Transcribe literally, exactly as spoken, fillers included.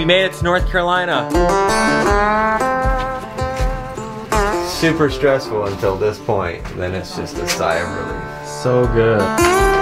made it to North Carolina. Super stressful until this point, then it's just a sigh of relief. So good.